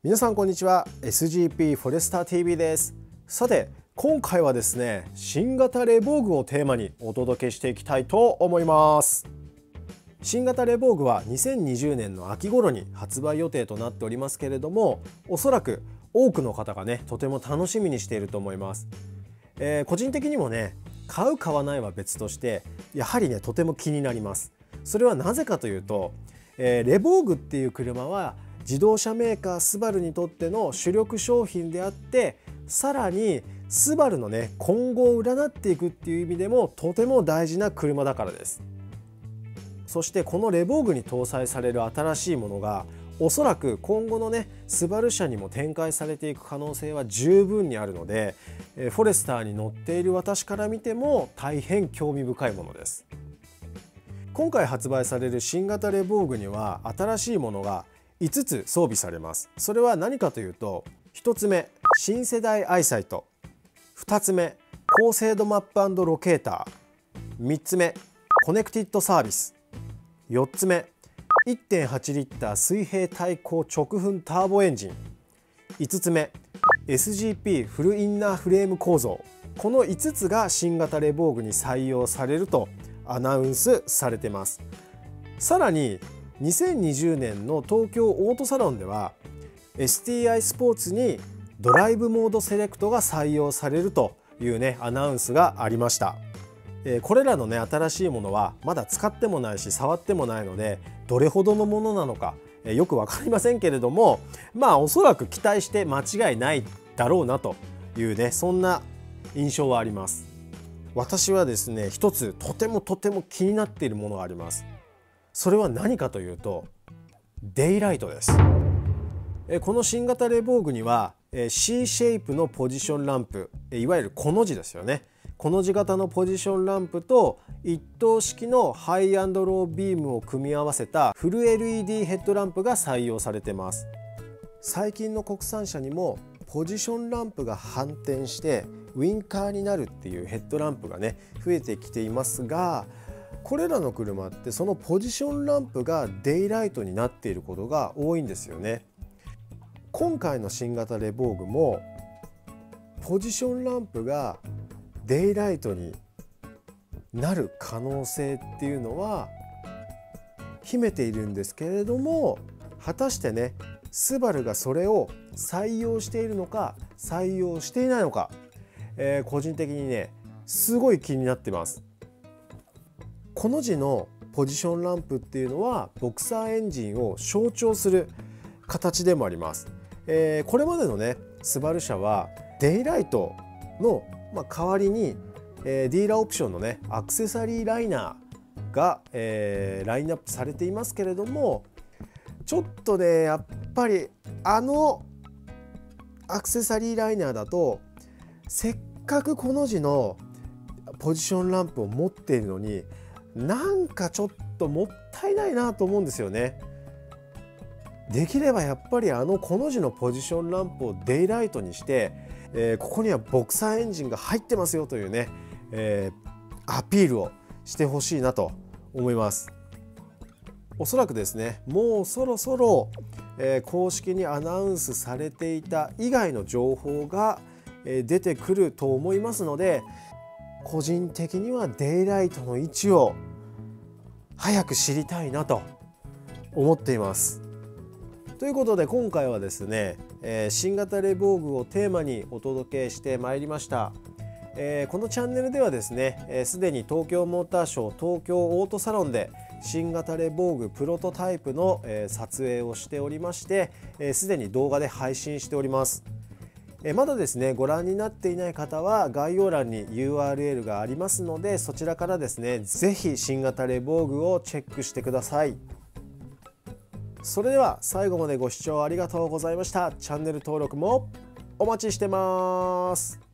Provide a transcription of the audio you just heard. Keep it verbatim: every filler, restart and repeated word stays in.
皆さんこんにちは。 エスジーピー フォレスター ティーブイ です。さて今回はですね、新型レボーグをテーマにお届けしていきたいと思います。新型レボーグはにせんにじゅうねんの秋頃に発売予定となっておりますけれども、おそらく多くの方がねとても楽しみにしていると思います。えー、個人的にもね、買う買わないは別としてやはりねとても気になります。それはなぜかというと、えー、レボーグっていう車は自動車メーカースバルにとっての主力商品であって、さらにスバルのね今後を占っていくっていう意味でもとても大事な車だからです。そしてこのレボーグに搭載される新しいものがおそらく今後のねスバル車にも展開されていく可能性は十分にあるので、フォレスターに乗っている私から見ても大変興味深いものです。今回発売される新型レボーグには新しいものがいつつ装備されます。それは何かというと、ひとつめ新世代アイサイト、ふたつめ高精度マップ&ロケーター、みっつめコネクティッドサービス、よっつめ いってんはちリッター水平対向直噴ターボエンジン、いつつめ エスジーピー フルインナーフレーム構造。このいつつが新型レボーグに採用されるとアナウンスされています。さらににせんにじゅうねんの東京オートサロンでは エスティーアイ スポーツにドライブモードセレクトが採用されるというねアナウンスがありました。これらのね新しいものはまだ使ってもないし触ってもないので、どれほどのものなのかよく分かりませんけれども、まあおそらく期待して間違いないだろうなというね、そんな印象はあります。私はですね一つとてもとても気になっているものがあります。それは何かというとデイライトです。この新型レボーグには シー シェイプのポジションランプ、いわゆるコの字ですよね。コの字型のポジションランプと一灯式のハイ&ロービームを組み合わせたフル エルイーディー ヘッドランプが採用されています。最近の国産車にもポジションランプが反転してウインカーになるっていうヘッドランプがね増えてきていますが、これらの車ってそのポジションランプがデイライトになっていることが多いんですよね。今回の新型レボーグもポジションランプがデイライトになる可能性っていうのは秘めているんですけれども、果たしてねスバルがそれを採用しているのか採用していないのか、えー、個人的にねすごい気になってます。この字のポジションランプっていうのはボクサーエンジンを象徴する形でもあります。えー、これまでのねスバル車はデイライトの、まあ、代わりに、えー、ディーラーオプションのねアクセサリーライナーが、えー、ラインナップされていますけれども、ちょっとねやっぱりあのアクセサリーライナーだとせっかくこの字のポジションランプを持っているのになんかちょっともったいないなと思うんですよね。できればやっぱりあのこの字のポジションランプをデイライトにして、えー、ここにはボクサーエンジンが入ってますよというね、えー、アピールをしてほしいなと思います。おそらくですねもうそろそろ、えー、公式にアナウンスされていた以外の情報が、えー、出てくると思いますので、個人的にはデイライトの位置を早く知りたいなと思っています。ということで今回はですね、えー、新型レボーグをテーマにお届けしてまいりました。えー、このチャンネルではですねすで、ー、に東京モーターショー東京オートサロンで新型レボーグプロトタイプの、えー、撮影をしておりまして、すで、ー、に動画で配信しております。まだですねご覧になっていない方は概要欄に ユーアールエル がありますので、そちらからですね是非新型レボーグをチェックしてください。それでは最後までご視聴ありがとうございました。チャンネル登録もお待ちしてます。